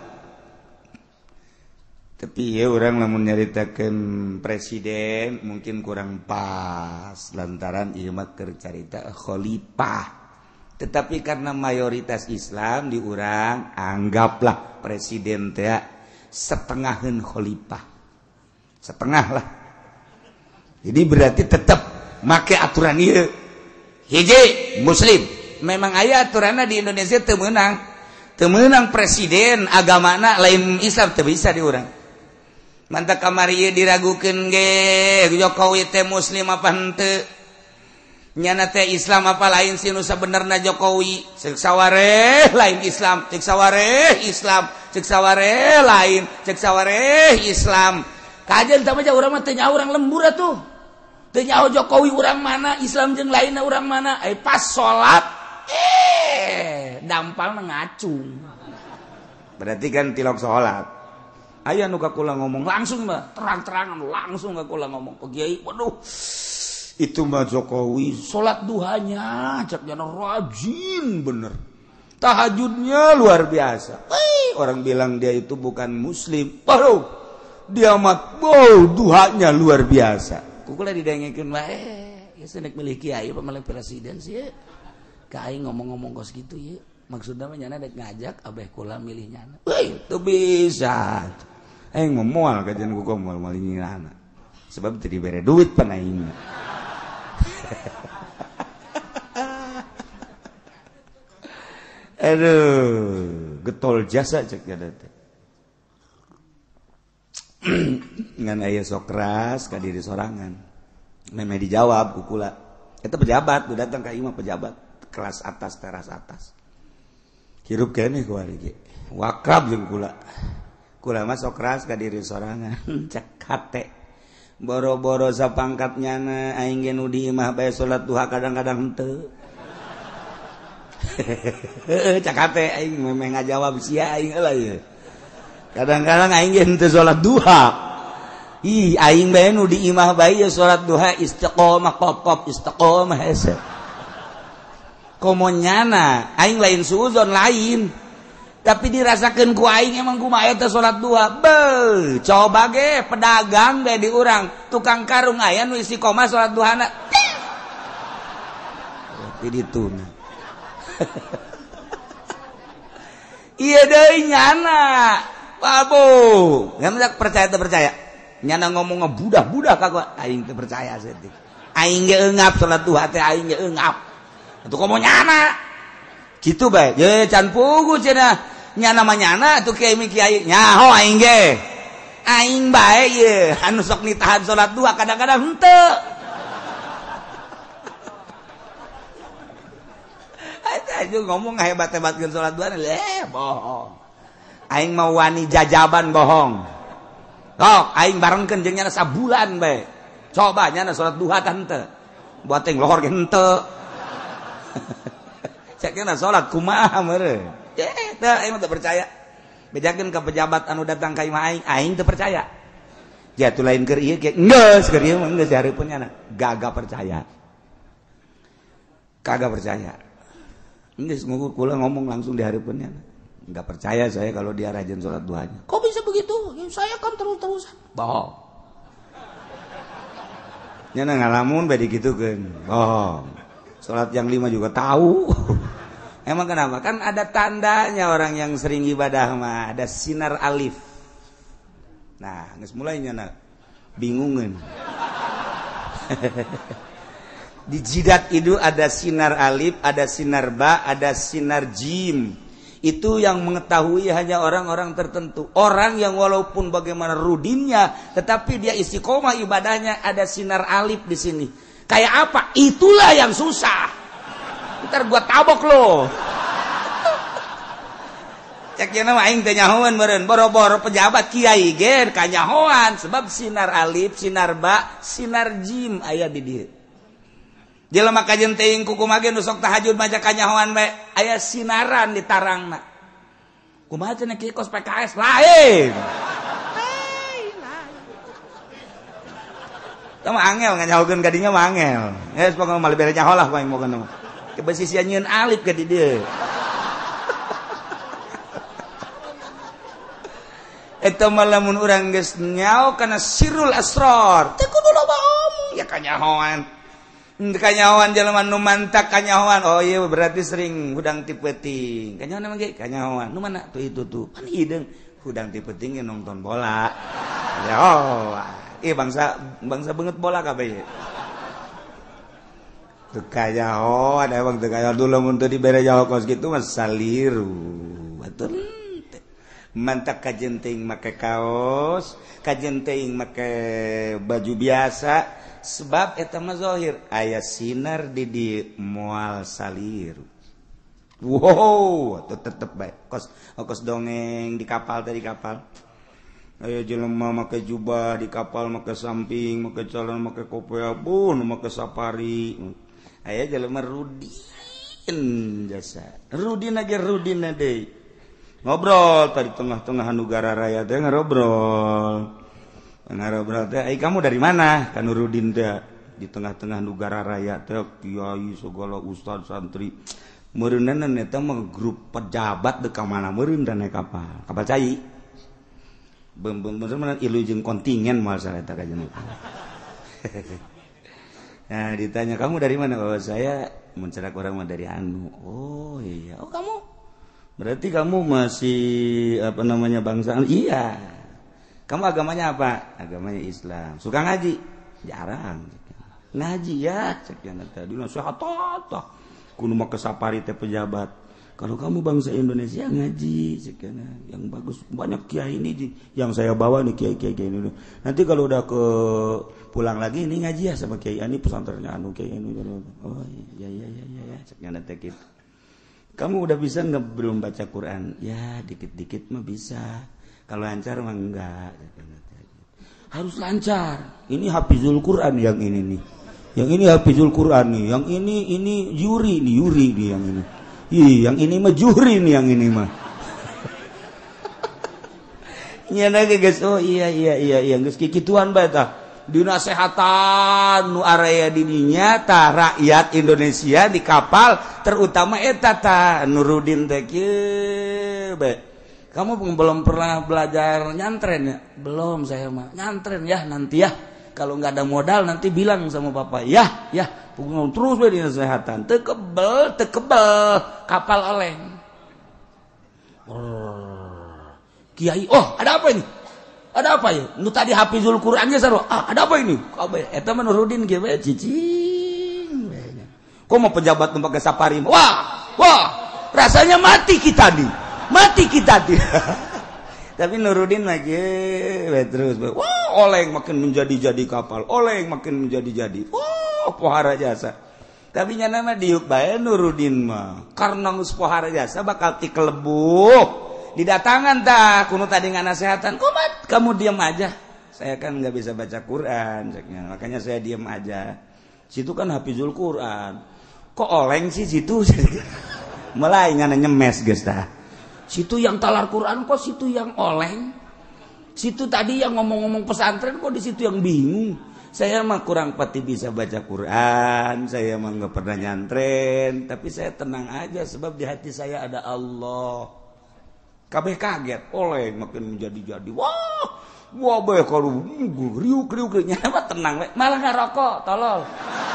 S1: Tapi ya orang lamun nyaritakeun presiden mungkin kurang pas lantaran ieu mah keur carita khalifah. Tetapi karena mayoritas Islam di urang anggaplah presiden teh setengaheun khalifah. Setengah lah. Jadi berarti tetap make aturan ieu. Hiji muslim. Memang aya aturanna di Indonesia teu meunang. Teu meunang presiden agamana lain Islam teu bisa di urang. Mantap kamari ieu diragukeun ge Jokowi teh muslim apa henteu? Nyana teh Islam apa lain sih nu sabenerna Jokowi? Ceuk sawareh lain Islam, ceuk sawareh Islam, ceuk sawareh lain, ceuk sawareh Islam. Kajen teh mah urang mah teu nyaho urang lembur atuh. Teu nyaho Jokowi urang mana, Islam jeung lainna urang mana. Pas salat dampalna ngacung. Berarti kan tilok salat. Aya nu kakula ngomong langsung mah terang-terangan langsung kakula ngomong ke Kiai, waduh itu mah Jokowi salat duhanya cak jana rajin bener, tahajudnya luar biasa. Orang bilang dia itu bukan muslim, waduh dia mah duhanya luar biasa. Kukula didengekeun wae ya senek milih kiai apa milih presiden sih ka aing ngomong-ngomong kos kitu ye. Maksudna mah nyana dek ngajak abeh kula milih nyana. Teu bisa. Aing moal kajian ku moal malingina. Sebab teu dibere duit pan aing. Aduh, getol jasa cek kada teh. Ngan aya sokras ka diri sorangan. Meme dijawab ku kula. Eta pejabat, tu datang ka imah pejabat kelas atas, teras atas. Hirup keneh ku ari ge. Wakrab jeung kula. Kula mah sokras ka diri sorangan. Cek hate. Boro-boro sapangkat nyana aing ge nu di imah bae salat duha kadang-kadang henteu. Cek hate aing meme ngajawab sia aing heula ieu. Kadang-kadang aing ge henteu salat duha. Ih aing bae nu di imah bae salat duha istiqomah qop istiqomah hese. komonyana aing lain suuzon lain tapi dirasakan ku aing emang kumaha teh salat duha be coba ge pedagang be di urang tukang karung aya nu istiqomah salat duhana tapi dituna iya deui nyana babu ngan percaya teu percaya nyana ngomong ngebudah-budah kagak aing teu percaya setik aing ge eungap salat duha teh aing ge eungap atuh komo nyana kitu bae ye can pugu cenah nyana mah nyana atuh kiai mi kiai nyaho aing ge aing bae ye anu sok nitahan salat duha kadang-kadang henteu aja ngomong hebat-hebatkeun salat duha bohong aing mau wani jajaban bohong sok aing barengkeun jeung nyana sabulan bae coba nyana salat duha teh henteu buat teh lohor ge henteu cek kena salat kumaha meureun teh aing teu percaya bejakeun ka pejabat anu datang ka imah aing teu percaya jatuh lain keur ieu ge geus keur ieu mah geus dihareupeun nyana gagah percaya kagak percaya geus kula ngomong langsung dihareupeun nyana enggak percaya saya kalau dia rajin salat duhanya kok bisa begitu ya, saya kan terus-terusan bohong nyana ngalamun bae digitukeun bohong salat yang 5 juga tahu. Emang kenapa? Kan ada tandanya orang yang sering ibadah mah, ada sinar alif. Nah, geus mulainya nak bingungan. Di jidat itu ada sinar alif, ada sinar ba, ada sinar jim. Itu yang mengetahui hanya orang-orang tertentu. Orang yang walaupun bagaimana rudinnya, tetapi dia istiqomah ibadahnya ada sinar alif di sini. Kayak apa? Itulah yang susah. Ntar gua tabok lo. Cek yana mah aing teh nyahoan meureun boro-boro pejabat kiai ge kanyahoan sebab sinar alif, sinar ba, sinar jim aya di dieu. Jelema kajen teuing kumaha ge nu sok tahajud maca kanyahoan bae aya sinaran di tarangna. Kumaha cenah kieu kos PKS lain. Tama angel nganyahokeun ka dinya mah angel. Geus pokona mah bere nyaho lah paling moga mah. Kebesi sia nyieun alif ka di dieu. Eta mah lamun urang geus nyaho kana sirrul asrar. Teu kudu loba omong ya kanyahoan. Kanyahoan jelema nu mantak kanyahoan. Oh iya berarti sering hudang ti peuting. Kanyahoan emang ge kanyahoan. Nu mana tuh itu tuh. Pan hideung hudang ti peuting nonton bola. Ya oh. Bangsa banget bola kabeh. Teu kanyahoan emang teu kanyahoan dulu mun teu dibere nyaho kos kitu mah saliru. Batur. Mantak kajen teuing make kaos, kajen teuing make baju biasa sebab eta mah zahir aya sinar di moal saliru. Wow, atuh tetep bae. Kos dongeng di kapal tadi kapal. Aya jelema make jubah di kapal, make samping, make celana, make kopea, bun, make safari. Aya jelema rudin jasa. Rudin aja rudin deui. Ngobrol tadi tengah-tengah negara raya teh ngobrol. Ngobrol teh, kamu dari mana?" Kan Rudin teh di tengah-tengah negara raya teh kiai segala ustaz santri. Meureunna eta mah grup pejabat teu ka mana meureun dan naik kapal. Kapal cai. Bener-bener ilu jeung kontingen moal sareta ka jeneng. Nah, ditanya, "Kamu dari mana?" "Oh, saya mencerak orang mah dari anu." "Oh, iya. Oh, kamu? Berarti kamu masih bangsa?" "Iya." "Kamu agamanya apa?" "Agamanya Islam." "Suka ngaji?" "Jarang." "Ngaji ya?" Cekian tadi nasihat tah. Kudu make sapari teh pejabat. "Kalau kamu bangsa Indonesia ngaji." Cekian yang bagus banyak kiai ini yang saya bawa nih kiai-kiai ini. Nanti kalau udah ke pulang lagi ini ngaji ya sama kiai ini pesantrennya anu kiai ini. "Oh iya ya." Cekian teh gitu. "Kamu udah bisa nggak belum baca Quran?" "Ya dikit-dikit mah bisa. Kalau lancar mah enggak." Harus lancar. Ini hafizul Quran yang ini nih. Yang ini hafizul Quran nih. Yang ini Yuri nih yang ini. Yang ini mah juri nih yang ini mah. Nya lagi guys. Oh iya geus kikituan bae tah. dinasehatan nu area didinya tah rakyat Indonesia di kapal terutama eta tah Nurudin teh kieu be. Kamu belum pernah belajar nyantren ya? Belum saya mah. Nyantren ya nanti ya. Kalau nggak ada modal nanti bilang sama bapak. Ya, terus be dinasehatan. Tekebel kapal oleng. Kiai, ada apa ini? Ada apa ya? Nu tadi hafizul Qur'annya saru. Ada apa ini? Eta mah Nurudin kieu we cicing. Kok mau pejabat nu pake sapari? Wah, rasanya mati kita nih. Tapi Nurudin lagi terus. Wah, oleng makin menjadi-jadi kapal. Oleng makin menjadi-jadi. Wah, pohara jasa. Tapi nya nama diuk bae Nurudin mah. Karena geus pohara jasa bakal ti kelebuh. Didatangan tah kuno tadi nganasehatan. Kumat kamu diam aja. Saya kan enggak bisa baca Quran, makanya saya diam aja. Situ kan hafizul Quran. Kok oleng sih situ? Mulai ngana nyemes geus tah. Situ yang talar Quran kok situ yang oleng. Situ tadi yang ngomong-ngomong pesantren kok di situ yang bingung. Saya mah kurang pati bisa baca Quran, saya mah enggak pernah nyantren, tapi saya tenang aja sebab di hati saya ada Allah. Kabeh kaget, oleh makin menjadi-jadi. Wah bae kalau riuk-riuk nya mah tenang we, malah ngarokok, tolol.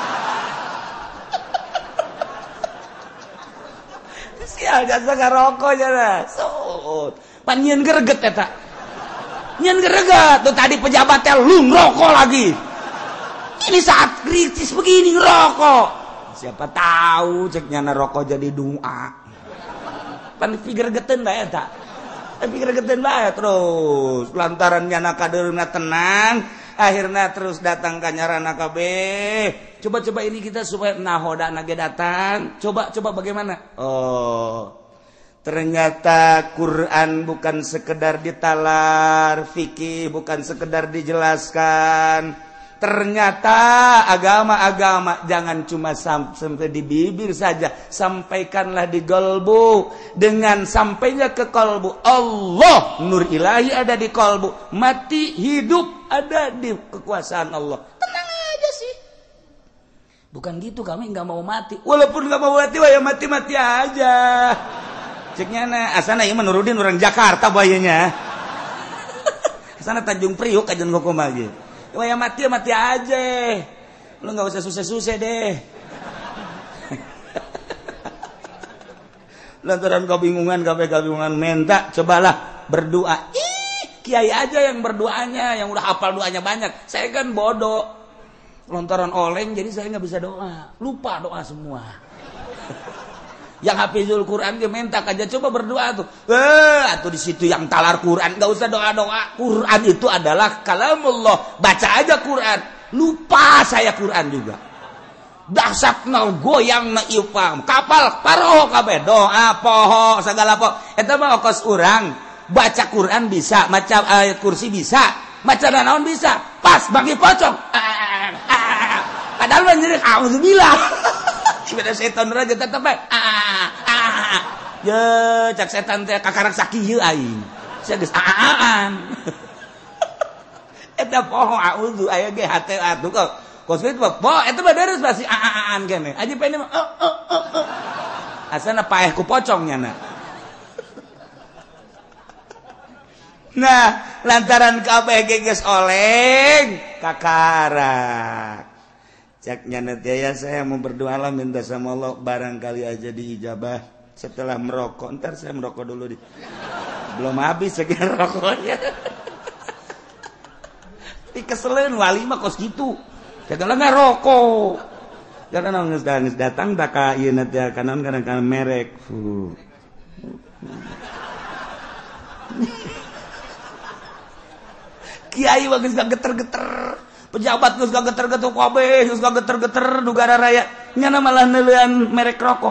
S1: Sial jasa ngarokok nya. Sot. Pan nyeun greget eta. Nyeun greget, tuh tadi pejabat teh lu ngerokok lagi. Ini saat kritis begini ngerokok. Siapa tahu cek nya rokok jadi doa. Pan pikir geteun bae eta. Pikir geteun bae terus lantaran nyana kadeurna tenang akhirnya terus datang ka nyarana kabeh. Coba ini kita supaya nahoda nage datang. Coba bagaimana? Ternyata Quran bukan sekedar ditalar, fikih bukan sekedar dijelaskan. Ternyata agama jangan cuma sampai di bibir saja, sampaikanlah di kalbu. Dengan sampainya ke kalbu, Allah nur ilahi ada di kalbu, mati hidup ada di kekuasaan Allah. Tenang aja sih. Bukan gitu, kami nggak mau mati. Walaupun nggak mau mati, ya mati aja. Ceknya asana ieu Nurudin orang Jakarta bayanya. Asana Tanjung Priok kajian hukum lagi. Wah mati aja. Lu gak usah susah-susah deh. Lantaran kebingungan minta cobalah berdoa. Kiai aja yang berdoanya, yang udah hafal doanya banyak. Saya kan bodoh. Lantaran oleng jadi saya gak bisa doa. Lupa doa semua. Yang hafizul Quran dia minta aja coba berdoa tuh. Atau di situ yang talar Quran, enggak usah doa-doa. Quran itu adalah kalamullah. Baca aja Quran. Lupa saya Quran juga. Dasapna goyang na ieu pam. Kapal paroh kabeh doa poho segala poho. Eta mah ongkos urang. Baca Quran bisa, maca ayat kursi bisa, maca naon bisa. Pas bagi pocong. Padahal mah nyeureuk auzubillah. Beda setan raja tetep bae. Ya, cak setan teh kakarak sakieu aing. Sia geus Eta poho auzu aya ge hate atuh kok. Kosbit mah poho eta mah deres basi kene. Aji pene mah asana paeh ku pocong nyana. Nah, lantaran kabeh geus oleng kakarak. Caknya nanti ya saya mau berdoalah minta sama Allah barangkali aja diijabah setelah merokok. Ntar saya merokok dulu belum habis sekian rokoknya. Dikeselin wali mah kos gitu. Jagalah nggak rokok. Karena nangis datang tak kaya nanti kanan merek. Kiai bagus gak geter-geter. Pejabat geus gak geter-geter kabeh, geus gak geter-geter negara raya. Nya malah neuleuan merek rokok.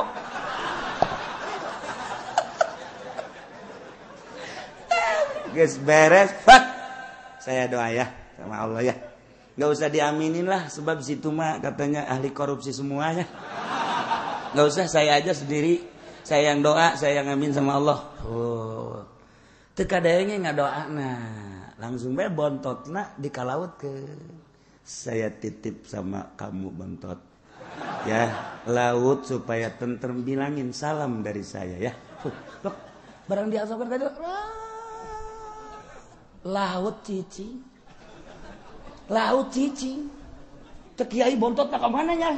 S1: Geus beres, fat. Saya doa ya sama Allah ya. Enggak usah diaminin lah sebab situ mah katanya ahli korupsi semuanya. Enggak usah, saya aja sendiri. Saya yang doa, saya yang amin sama Allah. Teu kadenge ngadoana. Langsung bae bontotna dikalautkeun. saya titip sama kamu Bontot ya, laut supaya tentrem, bilangin salam dari saya ya. Loh, barang diasapkan kan laut cicing teu Kiai Bontot tak kemana nya.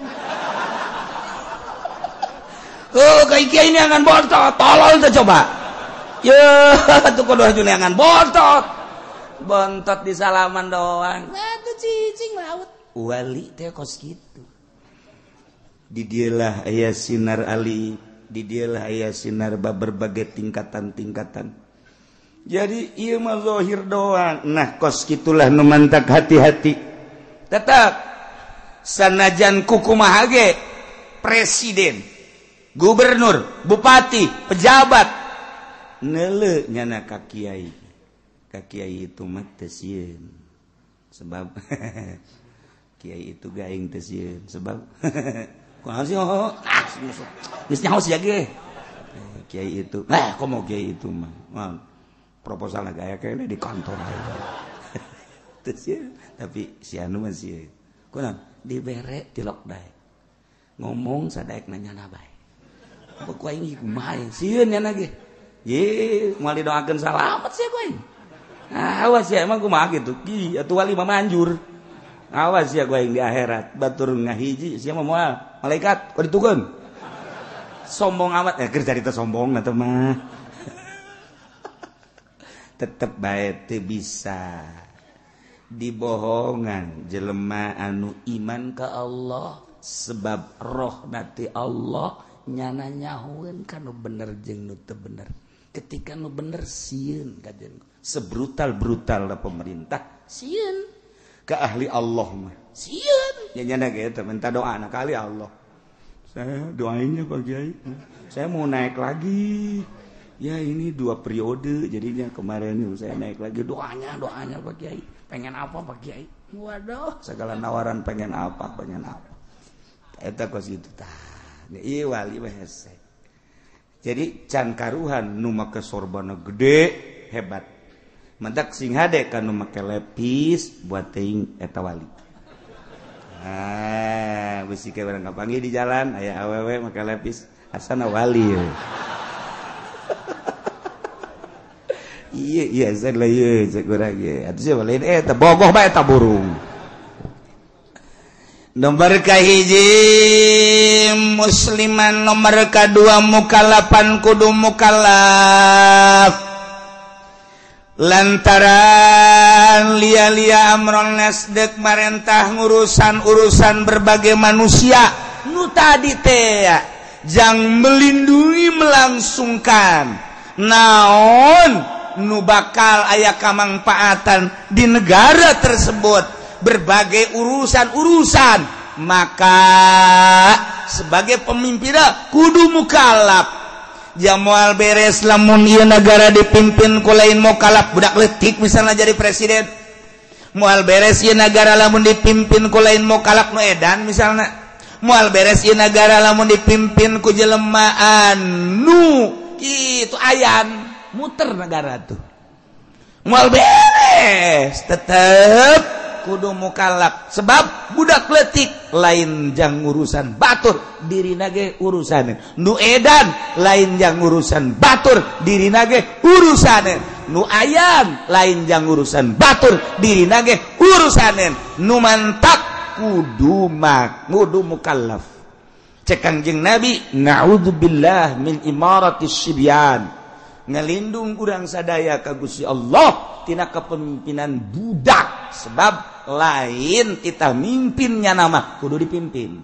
S1: Oh, Kiai neangan Bontot, tolol teh coba. Ya, tuh kudu neangan Bontot di salaman doang. Nah, tuh cicing laut. Wali teh kos kitu. Di dieulah aya sinar ali, di dieulah aya sinar berbagai tingkatan-tingkatan. Jadi ieu mah zahir doang. Nah, kos kitulah nu mantak hati-hati. Tetap sanajan kukumaha ge presiden, gubernur, bupati, pejabat neuleuh nyana ka kiai. Ka kiai itu mah teu sieun. Sebab kiai itu gaing teu sieun. Sebab kunaon sih geus nyaho sia ge. Kiai itu. Komo kiai itu mah. Proposalna gaya kene di kantor aja. Teu sieun, tapi si anu mah sieun. Kunaon? Dibere tilok dae. Ngomong sadaek nanyana bae. Pok aing kumaha sieun nyana ge. Ye, moal didoakeun salamet sia ku aing. Awas ya emang kumaha gitu. Ki atuh wali mah manjur. Awas ya gue yang di akhirat batur ngahiji sia mah moal malaikat kok ditukeun. Sombong amat keur carita sombong na teh mah. Tetep bae teu bisa dibohongan jelema anu iman ka Allah sebab roh nati Allah nyana nyahoeun kanu bener jeung nu teu bener. Ketika nu bener sieun kajen. Sebrutal-brutal lah pemerintah sieun ke ahli Allah mah sieun ya nyana gitu minta doa anak ahli Allah. Saya doainnya Pak Kiai, saya mau naik lagi ya, ini 2 periode jadinya kemarin saya naik lagi. Doanya Pak Kiai, pengen apa Pak Kiai? Waduh, segala nawaran pengen apa eta kos gitu tah ieu wali mah hese. Jadi can karuhan nu make sorbana gede hebat. Mentak sing hade kanu make lepis buat teuing eta wali. Bisi ke barang kapanggih di jalan aya awewe make lepis asana wali. Iya zat lah ieu cek urang ge. Atuh sia lain eta bogoh bae eta burung. Nomor kahiji musliman, nomor kadua mukallafan kudu mukallaf. Lantaran lia-lia amron nasdek marentah urusan berbagai manusia nu tadi teh jang melindungi melangsungkan naon nu bakal aya kamangpaatan di negara tersebut berbagai urusan maka sebagai pemimpin kudu mukallaf. Jamual beres lamun ieu negara dipimpin ku lain mukallaf budak leutik misalnya jadi presiden. Moal beres ieu negara lamun dipimpin ku lain mukallaf nu edan misalnya. Moal beres ieu negara lamun dipimpin ku jelema anu kitu ayan muter negara tuh. Moal beres tetep kudu mukallaf sebab budak leutik lain jang urusan batur dirina ge urusane nu edan lain jang urusan batur dirina ge urusane nu ayan lain jang urusan batur dirina ge urusane nu mantak kudu mukallaf. Cek Kangjeng Nabi naudzubillah min imaratis sibyan, ngalindung urang sadaya ka Gusti Allah tina kepemimpinan budak sebab lain kita mimpinnya nama kudu dipimpin.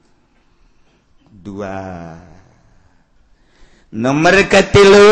S1: 2 nomor katilu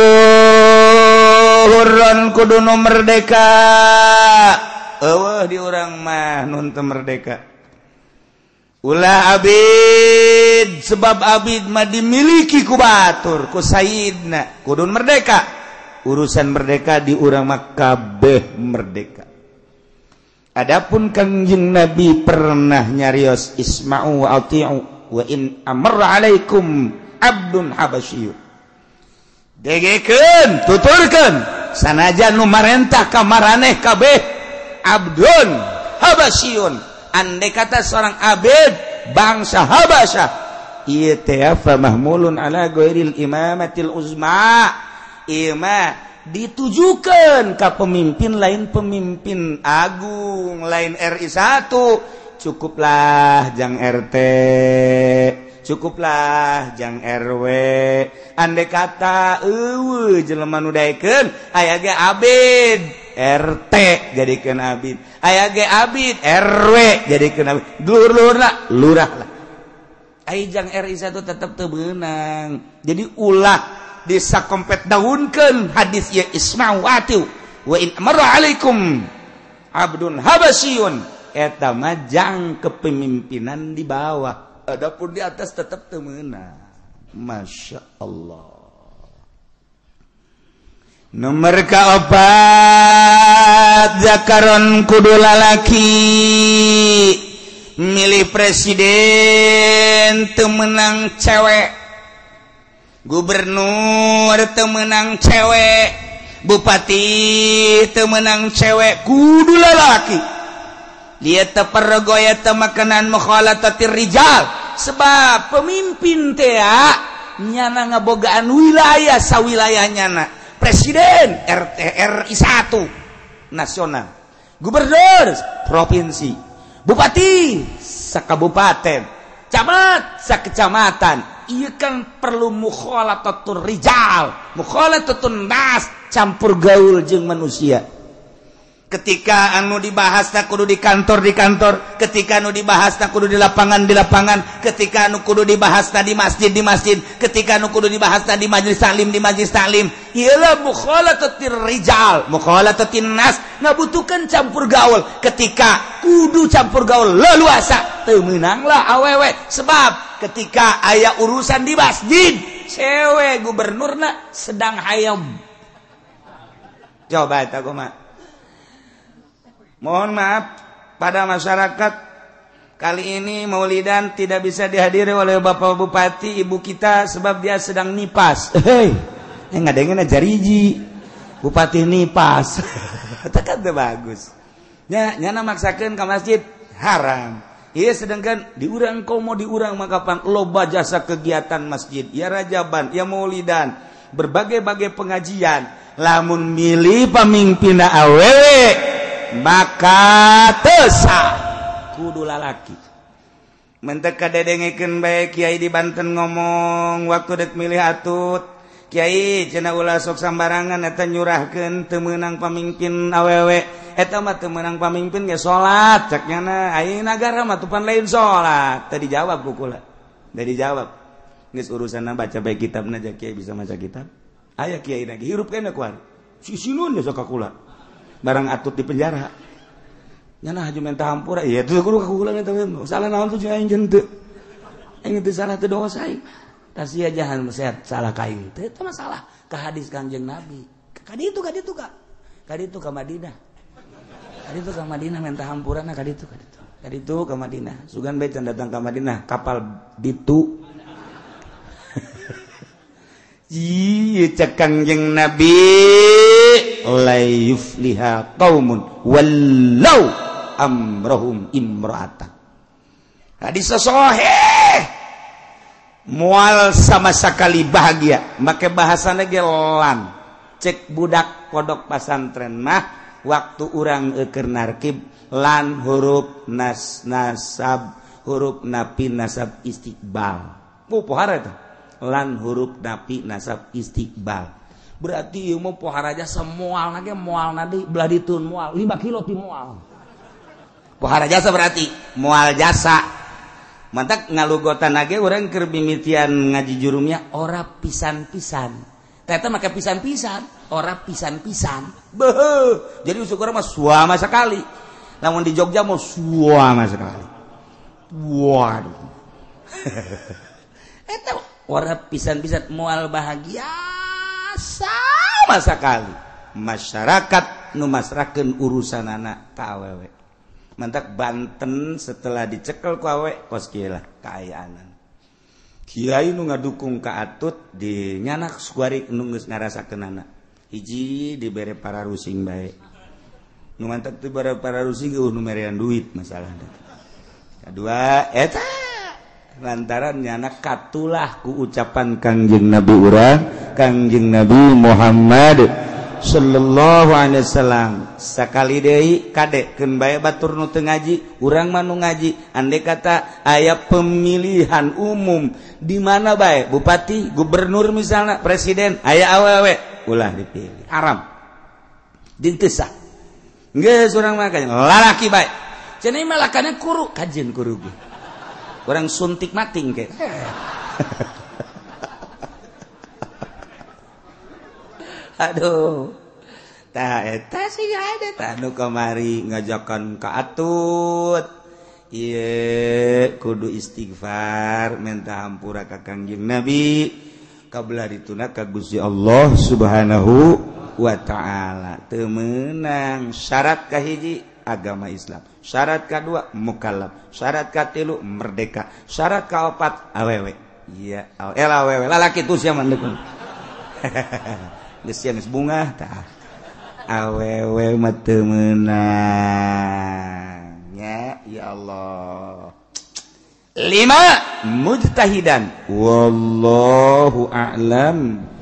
S1: huron kudu nu merdeka. Eueuh di urang mah nun teu merdeka. Ulah abid sebab abid mah dimiliki ku batur ku sayyidna kudu merdeka. Urusan merdeka di urang mah kabeh merdeka. Adapun Kangjeng Nabi pernah nyarios isma'u wa ati'u wa in amarra alaikum abdun habasyiy. Degekeun, tuturkeun sanajan nu marentah ka maraneh kabeh abdun habasyiyun, andai kata seorang abid bangsa Habasyah ieu teh fa mahmulun ala ghairil imamatil uzma ditujukan ke pemimpin lain pemimpin agung lain RI 1 cukuplah jang RT cukuplah jang RW andai kata jelema nu daekeun aya ge abid RT jadikeun abid aya ge abid RW jadikeun abid lurah lah ai jang RI 1 tetep teu beunang jadi ulah disakompet daunkeun hadis ya isma'u atiu wa in amara alaikum abdun habasyun eta mah jang kepemimpinan di bawah adapun di atas tetap teu meunang. Masya Allah. Nomor kaopat zakaron kudu lalaki milih presiden teu meunang cewek, gubernur teu meunang cewek, bupati teu meunang cewek, kudu lalaki. Dia tepergoya makanan mukhalatatir rijal sebab pemimpin teh nyana ngabogaan wilayah sawilayahnyana presiden RT RI 1 nasional gubernur provinsi bupati sakabupaten camat sakecamatan ieu kan perlu mukhalatatur rijal mukhalatatun nas campur gaul jeung manusia. Ketika anu dibahas tak kudu di kantor, ketika anu dibahas tak kudu di lapangan, ketika anu kudu dibahas tak di masjid, ketika anu kudu dibahas tak di majelis taklim. Ialah mukhalatatir rijal, mukhalatatin nas, ngabutuhkan campur gaul. Ketika kudu campur gaul leluasa, teu meunanglah awewe. Sebab ketika aya urusan di masjid, cewek gubernurna sedang hayam. Coba eta kumaha? Mohon maaf pada masyarakat kali ini maulidan tidak bisa dihadiri oleh Bapak Bupati ibu kita sebab dia sedang nipas. Ngadengin aja riji Bupati nipas. Tekan teh bagus. Nyana maksakeun ka masjid haram. Ieu sedangkan diurang komo diurang maka pang loba jasa kegiatan masjid. Ya rajaban, ya maulidan, berbagai-bagai pengajian. Lamun milih pamimpinna awewe maka tesa kudu lalaki mentek kadedengekeun bae kiai di Banten ngomong waktu dek milih atut kiai cenah ulah sok sambarangan eta nyurahkeun teu meunang pamimpin awewe eta mah teu meunang pamimpin ge salat cek nyana ai nagara mah tupan lain salat teu dijawab ku kula teu dijawab geus urusanna baca bae kitabna ja kiai bisa maca kitab aya kiai lagi hirup kena kuari sisinun ya sok kula barang atut di penjara nyana haju minta hampura iya itu kudu kakulan eta salah naon tuh aing jeung teu aing teu salah teu dosa aing tasih jahan meset salah kain teu eta masalah ka hadis Kanjeng Nabi ka ditu ka Madinah minta hampurana ka ditu ka Madinah sugan bae can datang ka Madinah kapal ditu cek Kanjeng Nabi la yufliha qaumun wallau amrahum imra'atan. Hadis sahih. Moal sama sekali bahagia. Make bahasana ge lan. Cek budak pondok pasantren mah waktu urang keur narkib lan huruf nasab huruf napi nasab istiqbal. Pohara eta. Lan huruf napi nasab istiqbal. Berarti ieu mah pohara aja semual nage moal nadi belah ditun moal 5 kilo ti moal. Pohara jasa berarti moal jasa. Mantak ngalugotan nage urang keur mimitian ngaji jurumnya ora pisan-pisan. Ternyata make pisan-pisan, ora pisan-pisan. Beuh. Jadi syukur mah suama sekali. Lamun di Jogja mah suama sekali. Waduh. Eta ora pisan-pisan moal bahagia sama sekali masyarakat nu masrakeun urusanana ka awewe mantak Banten setelah dicekel ku awewe kos kieu lah kaayaanan kiai nu ngadukung ka atut di nyanak suari nu geus ngarasakeunana hiji dibere para rusing bae nu mantak teu bara para rusing nu merean duit masalahna kedua eta lantaran nyana katulah ku ucapan Kangjeng Nabi urang Kangjeng Nabi Muhammad sallallahu alaihi wasallam sakali deui kadekeun bae batur nu teu ngaji urang mah nu ngaji andai kata aya pemilihan umum di mana bae bupati gubernur misalnya presiden aya awewe ulah dipilih haram dintesa geus urang mah lalaki bae cenah mah lakana kuru kajeun kuru ge urang suntik mating ke aduh tah eta sih ada tah nu kamari ngajakan ka atut ieu kudu istighfar minta hampura ka Kangjeng Nabi kabelah dituna ka Gusti Allah Subhanahu wa taala teu meunang syarat kahiji agama Islam syarat kadua mukallaf syarat katilu merdeka syarat kaopat awewe iya awewe lalaki tu sia mandek geus sia geus bunga tah awewe mah teu meunang ya Allah 5 mujtahidan wallahu a'lam